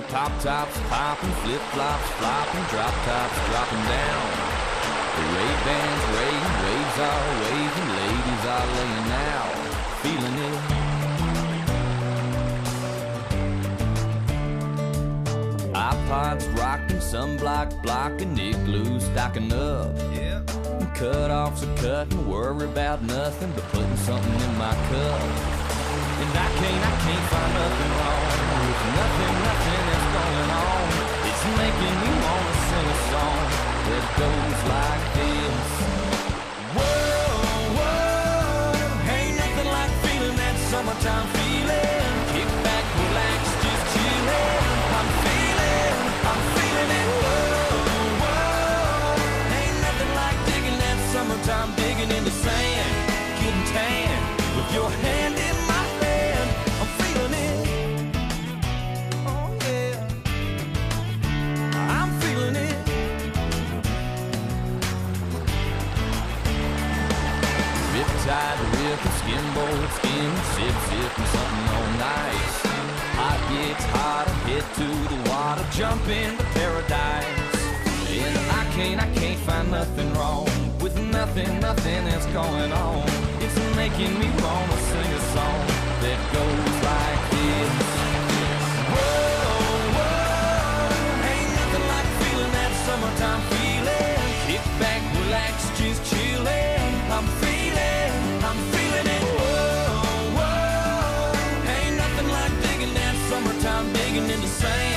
Pop tops popping, flip flops flopping, drop tops dropping down. The Ray-Bans raving, waves are waving, ladies are laying out, feeling it. iPods rocking, sunblock blocking, igloo stocking up. Yeah. Cut-offs are cutting, worry about nothing but putting something in my cup. And I can't find nothing wrong with nothing that's going on. It's making me wanna sing a song that goes like this. Whoa, whoa, ain't nothing like feeling that summertime feeling. Kick back, relax, just chillin'. I'm feeling it. Whoa, whoa, ain't nothing like digging that summertime, digging in the sand, getting tan with your hand in my hand. I'm feeling it. Oh yeah, I'm feeling it. Riptide ripping, skimboard skimming, sipping something on nice. Hot gets hotter, head to the water, jump into paradise. And I can't find nothing wrong with nothing that's going on. It's making me wanna sing a song that goes like this. Whoa, whoa, ain't nothing like feeling that summertime feeling. Kick back, relax, just chillin'. I'm feeling it. Whoa, whoa, ain't nothing like digging that summertime, digging in the sand.